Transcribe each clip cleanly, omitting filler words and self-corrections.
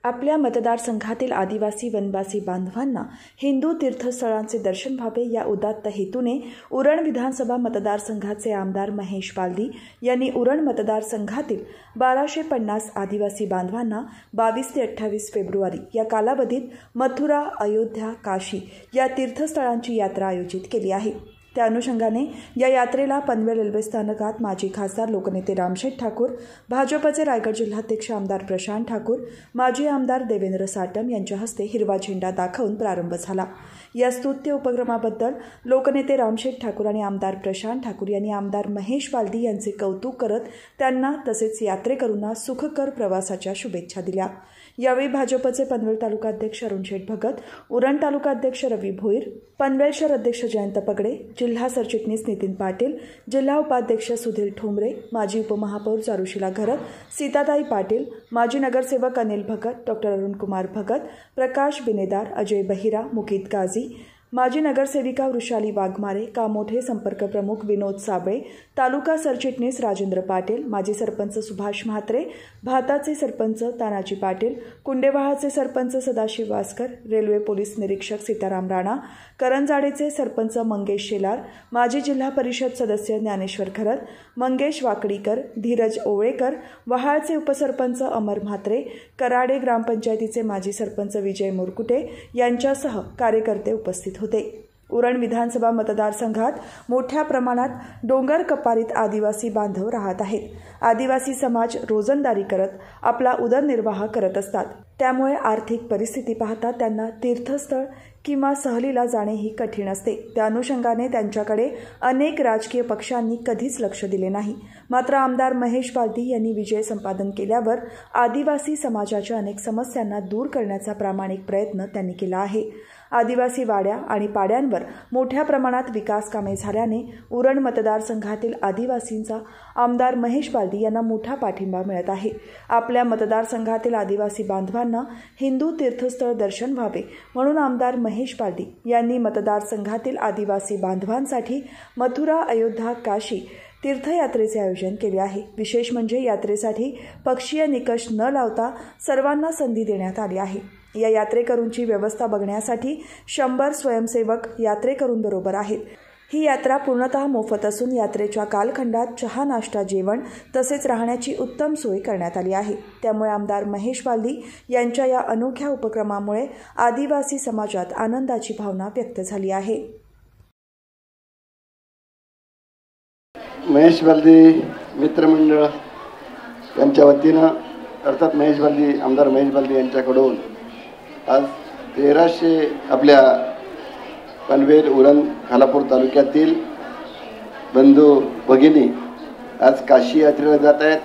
आपल्या मतदारसंघातील आदिवासी वनवासी बांधवांना हिंदू तीर्थस्थळांचे दर्शन व्हावे या उदात्त हेतूने उरण विधानसभा मतदारसंघाचे आमदार महेश बालदी यांनी उरण मतदारसंघातील 1250 आदिवासी बांधवांना 22 ते 28 फेब्रुवारी या कालावधीत मथुरा, अयोध्या, काशी या तीर्थस्थळांची यात्रा आयोजित केली आहे। त्या अनुषंगाने या यात्रेला पनवेल रेल्वे स्थानकात माजी खासदार लोकनेते रामशेठ ठाकूर, भाजपचे रायगड जिल्हाध्यक्ष आमदार प्रशांत ठाकूर, माजी आमदार देवेंद्र साटम यांच्या हस्ते हिरवा झेंडा दाखवून प्रारंभ झाला। या स्तुत्य उपक्रमाबद्दल लोकनेते रामशेठ ठाकूर आणि आमदार प्रशांत ठाकूर यांनी आमदार महेश बालदी यांचे कौतुक करत त्यांना तसेच यात्रेकरूंना सुखकर प्रवासाच्या शुभेच्छा दिल्या। यावेळी भाजपचे पनवेल तालुकाध्यक्ष अरुण शेठ भगत, उरण तालुकाध्यक्ष रवी भोईर, पनवेल शहर अध्यक्ष जयंत पगडे, जिल्हा सरचिटणीस नितीन पाटील, जिल्हा उपाध्यक्ष सुधीर ठोंबरे, माजी उपमहापौर चारुशीला घरत, सीताताई पाटील, माजी नगरसेवक अनिल भगत, डॉक्टर अरुण कुमार भगत, प्रकाश बिनेदार, अजय बहिरा, मुकीत गाजी, माजी नगरसेविका वृषाली वाघमारे, कामोठे संपर्क प्रमुख विनोद साबळे, तालुका सरचिटणीस राजेंद्र पाटील, माजी सरपंच सुभाष म्हात्रे, भाताचे सरपंच तानाजी पाटील, कुंडेवाहाचे सरपंच सदाशिव वासकर, रेल्वे पोलीस निरीक्षक सीताराम राणा, करंजाडेचे सरपंच मंगेश शेलार, माजी जिल्हा परिषद सदस्य ज्ञानेश्वर खरत, मंगेश वाकडीकर, धीरज ओवळेकर, वहाळचे उपसरपंच अमर म्हात्रे, कराडे ग्रामपंचायतीचे माजी सरपंच विजय मुरकुटे यांच्यासह कार्यकर्ते उपस्थित होते। उरण विधानसभा मतदारसंघात मोठ्या प्रमाणात डोंगर कपारीत आदिवासी बांधव राहत आहेत। आदिवासी समाज रोजंदारी करत आपला उदरनिर्वाह करत असतात। त्यामुळे आर्थिक परिस्थिती पाहता त्यांना तीर्थस्थळ किंवा सहलीला जाणेही कठीण असते। त्या अनुषंगाने त्यांच्याकडे अनेक राजकीय पक्षांनी कधीच लक्ष दिले नाही। मात्र आमदार महेश बालदी यांनी विजय संपादन केल्यावर आदिवासी समाजाच्या अनेक समस्यांना दूर करण्याचा प्रामाणिक प्रयत्न त्यांनी केला आहे। आदिवासी वाड्या आणि पाड्यांवर मोठ्या प्रमाणात विकास कामे झाल्याने उरण मतदारसंघातील आदिवासींचा आमदार महेश बालदी यांना मोठा पाठिंबा मिळत आहे। आपल्या मतदारसंघातील आदिवासी बांधवांना हिंदू तीर्थस्थळ दर्शन व्हावे म्हणून आमदार महेश बालदी यांनी मतदारसंघातील आदिवासी बांधवांसाठी मथुरा, अयोध्या, काशी तीर्थयात्रेचे आयोजन केले आहे। विशेष म्हणजे यात्रेसाठी पक्षीय निकष न लावता सर्वांना संधी देण्यात आली आहे। या यात्रेकरूंची व्यवस्था बघण्यासाठी 100 स्वयंसेवक यात्रेकरूंबरोबर आहेत। ही यात्रा पूर्णतः मोफत असून यात्रेच्या कालखंडात चहा, नाश्ता, जेवण तसेच राहण्याची उत्तम सोय करण्यात आली आहे। त्यामुळे आमदार महेश बालदी यांच्या या अनोख्या उपक्रमामुळे आदिवासी समाजात आनंदाची भावना व्यक्त झाली आहे। महेश बालदी मित्रमंडळ यांच्या वतीनं अर्थात आमदार महेश बालदी यांच्याकडून आज 1300 आपल्या पनवेल, उरण, खालापूर तालुक्यातील बंधू भगिनी आज काशी यात्रेला जात आहेत।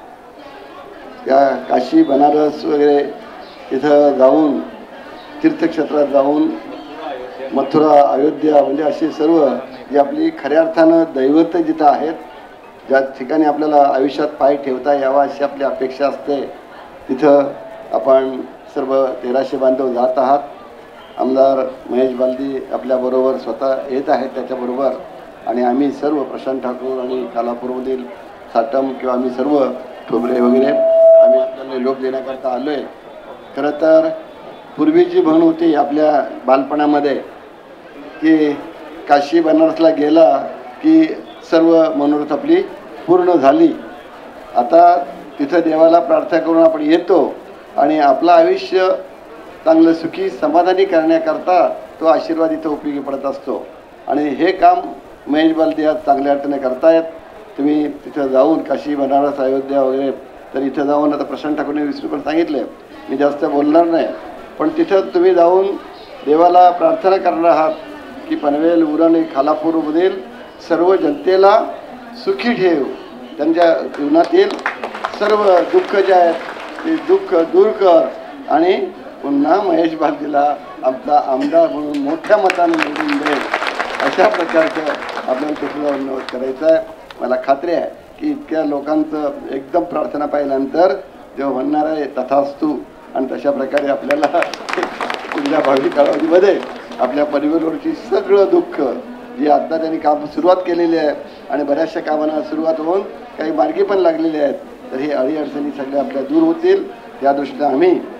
त्या काशी, बनारस वगैरे तिथं जाऊन तीर्थक्षेत्रात जाऊन मथुरा, अयोध्या म्हणजे अशी सर्व जी आपली खऱ्या अर्थानं दैवत जिथं आहेत, ज्या ठिकाणी आपल्याला आयुष्यात पाय ठेवता यावा अशी आपली अपेक्षा असते, तिथं आपण सर्व 1300 बांधव जात आहात। आमदार महेश बालदी आपल्याबरोबर स्वतः येत आहेत त्याच्याबरोबर, आणि आम्ही सर्व प्रशांत ठाकूर आणि कालापूरमधील साटम किंवा आम्ही सर्व ठोबरे वगैरे आम्ही आपल्याला निरोप देण्याकरता आलो आहे। खरं तर पूर्वीची म्हण होती आपल्या बालपणामध्ये की काशी बनारसला गेला की सर्व मनोरथ आपली पूर्ण झाली। आता तिथं देवाला प्रार्थना करून आपण येतो आणि आपलं आयुष्य चांगलं सुखी समाधानी करण्याकरता तो आशीर्वाद इथं उपयोगी पडत असतो, आणि हे काम महेश बालदी आज चांगल्या अर्थाने करतायत। तुम्ही तिथं जाऊन काशी, बनारस, अयोध्या वगैरे तर इथं जाऊन आता प्रशांत ठाकूरने 20 रुपये सांगितले, मी जास्त बोलणार नाही, पण तिथं तुम्ही जाऊन देवाला प्रार्थना करणार आहात की पनवेल, उरण आणि खालापूरमधील सर्व जनतेला सुखी ठेव, त्यांच्या जीवनातील सर्व दुःख जे आहेत ते दुःख दूर कर, आणि पुन्हा महेश बालदीला आमचा आमदार म्हणून मोठ्या मताने निवडून दे, अशा प्रकारचं आपल्याला तिथं नमूद करायचं आहे। मला खात्री आहे की इतक्या लोकांचं एकदम प्रार्थना पाहिल्यानंतर तेव्हा म्हणणार आहे तथास्तु, आणि तशा प्रकारे आपल्याला पुढल्या भावी कालावधीमध्ये आपल्या परिवारावरची सगळं दुःख जी आता त्यांनी काम सुरुवात केलेली आहे आणि बऱ्याचशा कामांना सुरुवात होऊन काही मार्गी पण लागलेले आहेत, तर हे अडीअडचणी सगळ्या आपल्या दूर होतील। त्या दृष्टीने आम्ही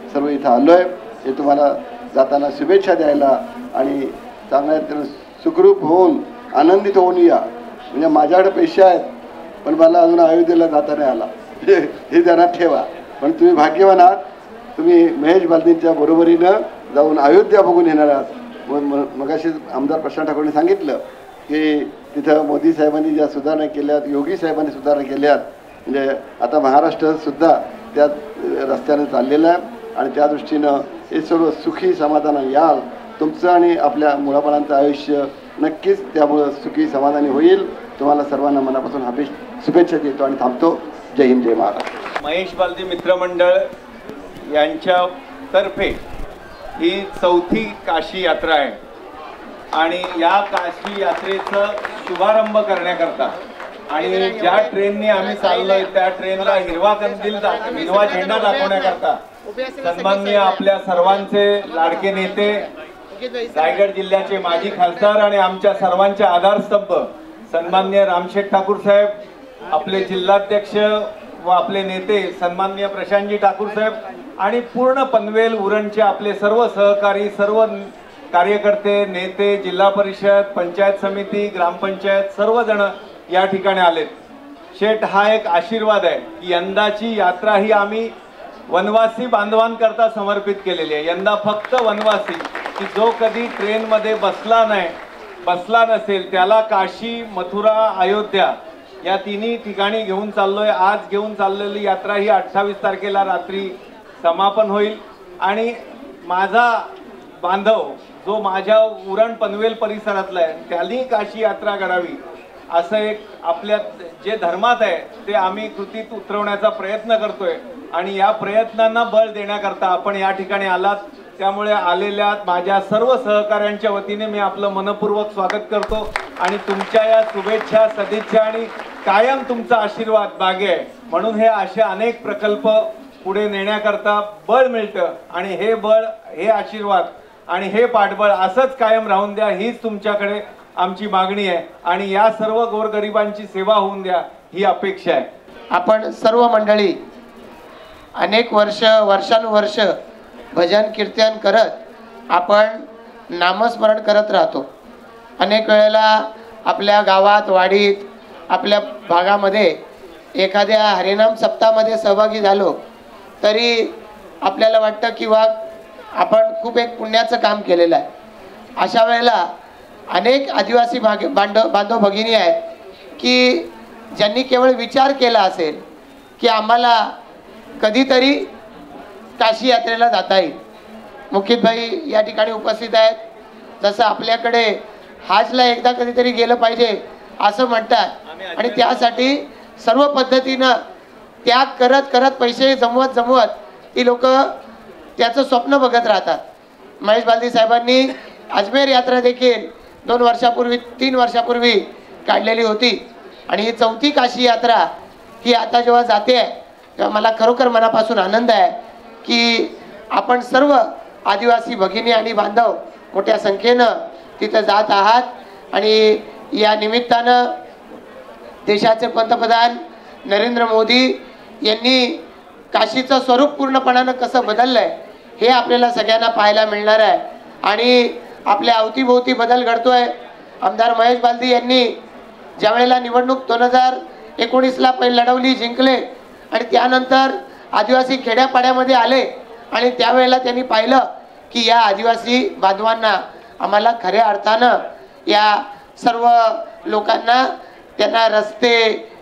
सर्व इथं आलो आहे हे तुम्हाला जाताना शुभेच्छा द्यायला आणि चांगल्या सुखरूप होऊन आनंदित होऊन या. म्हणजे माझ्याकडे पैसे आहेत पण मला अजून अयोध्येला जाता नाही आला हे ध्यानात ठेवा. पण तुम्ही भाग्यवान आहात, तुम्ही महेश बालदींच्या बरोबरीनं जाऊन अयोध्या बघून येणार आहात. मगाशी आमदार प्रशांत ठाकूरने सांगितलं की तिथं मोदी साहेबांनी ज्या सुधारणा केल्यात, योगी साहेबांनी सुधारणा केल्यात, म्हणजे आता महाराष्ट्रसुद्धा त्या रस्त्याने चाललेलं आहे आणि त्या दृष्टीनं हे सर्व सुखी समाधान याल. तुमचं आणि आपल्या मुलाबाळांचं आयुष्य नक्कीच त्यामुळं सुखी समाधानी होईल. तुम्हाला सर्वांना मनापासून शुभेच्छा देतो आणि थांबतो. जय हिंद, जय महाराष्ट्र. महेश बालदी मित्रमंडळ यांच्यातर्फे ही 4थी काशी यात्रा आहे आणि या काशी यात्रेचा शुभारंभ करण्याकरता आणि ज्या ट्रेनने आम्ही चाललोय त्या ट्रेनला हिरवा झेंडा दाखवण्याकरता सन्माननीय आपल्या सर्वांचे लाडके नेते, रायगड जिल्ह्याचे माजी खासदार आणि आमच्या सर्वांचे आधारस्तंभ सन्माननीय रामशेठ ठाकूर साहेब, आपले जिल्हाध्यक्ष व आपले नेते सन्माननीय प्रशांतजी ठाकूर साहेब आणि पूर्ण पनवेल उरणचे आपले सर्व सहकारी, सर्व कार्यकर्ते, नेते, जिल्हा परिषद, पंचायत समिती, ग्रामपंचायत सर्वजण या ठिकाणी आलेत. शेठ, हा एक आशीर्वाद आहे की यंदाची यात्रा ही आम्ही वनवासी बांधवांकरता समर्पित केलेली आहे. यंदा फक्त वनवासी की जो कधी ट्रेनमध्ये बसला नसेल त्याला काशी, मथुरा, अयोध्या या तिन्ही ठिकाणी घेऊन चाललोय. आज घेऊन चाललेली यात्रा ही 28 तारखेला रात्री समापन होईल आणि माझा बांधव जो माझ्या उरण पनवेल परिसरातला आहे त्यांनी काशी यात्रा करावी असं एक आपल्या जे धर्मात आहे ते आम्ही कृतीत उतरवण्याचा प्रयत्न करतोय आणि या प्रयत्नांना बळ देण्याकरता आपण या ठिकाणी आलात. त्यामुळे आलेल्या माझ्या सर्व सहकाऱ्यांच्या वतीने मी आपलं मनपूर्वक स्वागत करतो आणि तुमच्या या शुभेच्छा, सदिच्छा आणि कायम तुमचा आशीर्वाद बागे आहे. म्हणून हे असे अनेक प्रकल्प पुढे नेण्याकरता बळ मिळतं आणि हे बळ, हे आशीर्वाद आणि हे पाठबळ असंच कायम राहून द्या हीच तुमच्याकडे आमची मागणी आहे आणि या सर्व गोरगरिबांची सेवा होऊन द्या ही अपेक्षा आहे. आपण सर्व मंडळी अनेक वर्षानुवर्ष भजन कीर्तन करत आपण नामस्मरण करत राहतो. अनेक वेळेला आपल्या गावात, वाडीत, आपल्या भागामध्ये एखाद्या हरिनाम सप्ताहामध्ये सहभागी झालो तरी आपल्याला वाटतं की वा आपण खूप एक पुण्याचं काम केलेलं आहे. अशा वेळेला अनेक आदिवासी बांधव भगिनी आहेत की ज्यांनी केवळ विचार केला असेल की आम्हाला कधीतरी काशी यात्रेला जाता येईल. मुकितभाई या ठिकाणी उपस्थित आहेत. जसं आपल्याकडे हाजला एकदा कधीतरी गेलं पाहिजे असं म्हणतात आणि त्यासाठी सर्व पद्धतीनं त्याग करत करत पैसे जमवत ती लोक त्याचं स्वप्न बघत राहतात. महेश बालदी साहेबांनी अजमेर यात्रा देखील 3 वर्षापूर्वी काढलेली होती आणि ही 4थी काशी यात्रा ही आता जेव्हा जाते आहे तेव्हा मला खरोखर मनापासून आनंद आहे की आपण सर्व आदिवासी भगिनी आणि बांधव मोठ्या संख्येनं तिथं जात आहात आणि या निमित्तानं देशाचे पंतप्रधान नरेंद्र मोदी यांनी काशीचं स्वरूप पूर्णपणानं कसं बदललं आहे हे आपल्याला सगळ्यांना पाहायला मिळणार आहे आणि आपल्या अवतीभोवती बदल घडतोय. आमदार महेश बालदी यांनी ज्या वेळेला निवडणूक 2019ला लढवली, जिंकले आणि त्यानंतर आदिवासी खेड्यापाड्यामध्ये आले आणि त्यावेळेला त्यांनी पाहिलं की या आदिवासी बांधवांना आम्हाला खऱ्या अर्थानं या सर्व लोकांना त्यांना रस्ते,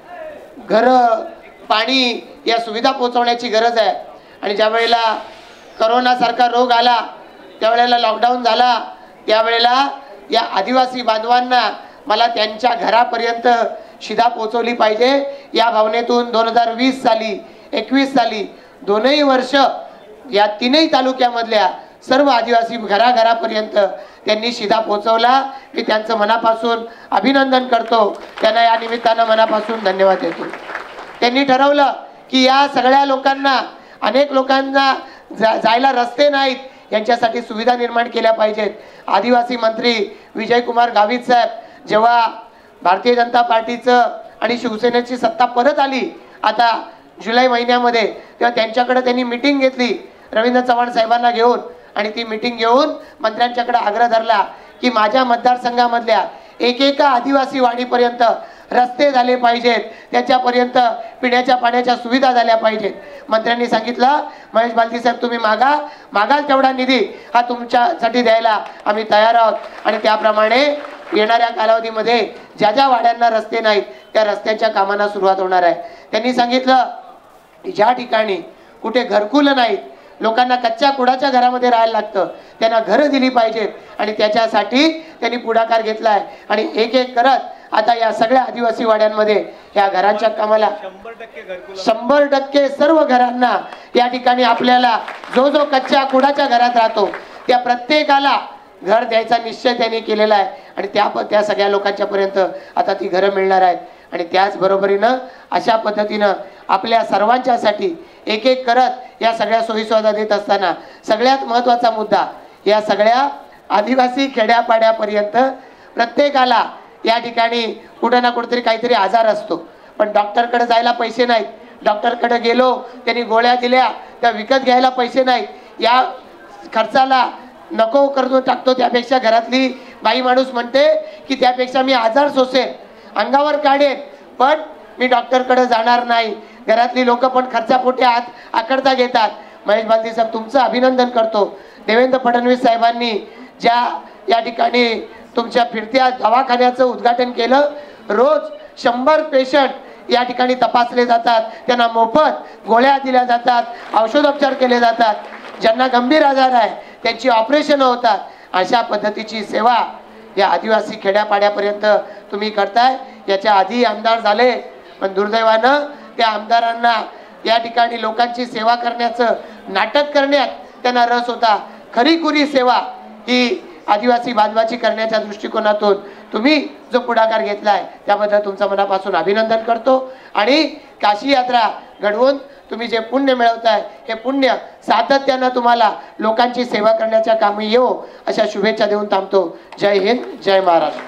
घरं, पाणी या सुविधा पोहोचवण्याची गरज आहे. आणि ज्या वेळेला करोनासारखा रोग आला, त्यावेळेला लॉकडाऊन झाला, त्यावेळेला या आदिवासी बांधवांना मला त्यांच्या घरापर्यंत शिधा पोचवली पाहिजे या भावनेतून 2020 साली 21 साली दोनही वर्ष या तीनही तालुक्यामधल्या सर्व आदिवासी घराघरापर्यंत त्यांनी शिधा पोचवला. मी त्यांचं मनापासून अभिनंदन करतो, त्यांना या निमित्तानं मनापासून धन्यवाद देतो. त्यांनी ठरवलं की या सगळ्या लोकांना, अनेक लोकांना जायला रस्ते नाहीत, यांच्यासाठी सुविधा निर्माण केल्या पाहिजेत. आदिवासी मंत्री विजयकुमार गावित साहेब जेव्हा भारतीय जनता पार्टीचं आणि शिवसेनेची सत्ता परत आली आता जुलै महिन्यामध्ये, तेव्हा त्यांच्याकडे त्यांनी मीटिंग घेतली रवींद्र चव्हाण साहेबांना घेऊन आणि ती मीटिंग घेऊन मंत्र्यांच्याकडे आग्रह धरला की माझ्या मतदारसंघामधल्या एकेका आदिवासी वाडीपर्यंत रस्ते झाले पाहिजेत, त्याच्यापर्यंत पिण्याच्या पाण्याच्या सुविधा झाल्या पाहिजेत. मंत्र्यांनी सांगितलं महेश बालदी साहेब तुम्ही मागाल तेवढा निधी हा तुमच्यासाठी द्यायला आम्ही तयार आहोत. आणि त्याप्रमाणे येणाऱ्या कालावधीमध्ये ज्या ज्या वाड्यांना रस्ते नाहीत त्या रस्त्यांच्या कामांना सुरुवात होणार आहे. त्यांनी सांगितलं ज्या ठिकाणी कुठे घरकुलं नाहीत, लोकांना कच्च्या कुडाच्या घरामध्ये राहायला लागतं, त्यांना घरं दिली पाहिजेत आणि त्याच्यासाठी त्यांनी पुढाकार घेतला आहे. आणि एक एक करत आता या सगळ्या आदिवासी वाड्यांमध्ये या घरांच्या कामाला 100% सर्व घरांना या ठिकाणी आपल्याला जो जो कच्च्या कुडाच्या घरात राहतो त्या प्रत्येकाला घर द्यायचा निश्चय त्यांनी केलेला आहे. आणि त्या सगळ्या लोकांच्या पर्यंत आता ती घरं मिळणार आहेत. आणि त्याचबरोबरीनं अशा पद्धतीनं आपल्या सर्वांच्यासाठी एक एक करत या सगळ्या सोयीसुविधा देत असताना सगळ्यात महत्त्वाचा मुद्दा या सगळ्या आदिवासी खेड्यापाड्यापर्यंत प्रत्येकाला या ठिकाणी कुठं ना कुठेतरी काहीतरी आजार असतो, पण डॉक्टरकडे जायला पैसे नाहीत. डॉक्टरकडे गेलो त्यांनी गोळ्या दिल्या, त्या विकत घ्यायला पैसे नाहीत. या खर्चाला नको करून टाकतो, त्यापेक्षा घरातली बाई माणूस म्हणते की त्यापेक्षा मी आजार सोसेन, अंगावर काढेन, पण मी डॉक्टरकडे जाणार नाही. घरातली लोक पण खर्चापोटी आकडता घेतात. महेश बालदी साहेब तुमचं अभिनंदन करतो. देवेंद्र फडणवीस साहेबांनी ज्या या ठिकाणी तुमच्या फिरत्या दवाखान्याचं उद्घाटन केलं, रोज 100 पेशंट या ठिकाणी तपासले जातात, त्यांना मोफत गोळ्या दिल्या जातात, औषधोपचार केले जातात. ज्यांना गंभीर आजार आहे त्यांची ऑपरेशन होतात. अशा पद्धतीची सेवा या आदिवासी खेड्यापाड्यापर्यंत तुम्ही करताय. याच्या आधी आमदार झाले, पण दुर्दैवानं त्या आमदारांना या ठिकाणी लोकांची सेवा करण्याचं नाटक करण्यात त्यांना रस होता. खरीखुरी सेवा ही आदिवासी बांधवाची करण्याच्या दृष्टिकोनातून तुम्ही जो पुढाकार घेतलाय त्याबद्दल तुमचं मनापासून अभिनंदन करतो. आणि काशी यात्रा घडवून तुम्ही जे पुण्य मिळवताय हे पुण्य सातत्यानं तुम्हाला लोकांची सेवा करण्याच्या कामी येवो अशा शुभेच्छा देऊन थांबतो. जय हिंद, जय महाराष्ट्र.